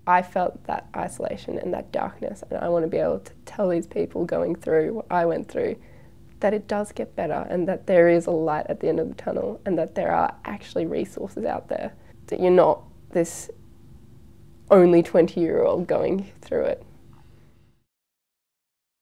I felt that isolation and that darkness, and I want to be able to tell these people going through what I went through that it does get better, and that there is a light at the end of the tunnel, and that there are actually resources out there, that you're not this only 20-year-old going through it.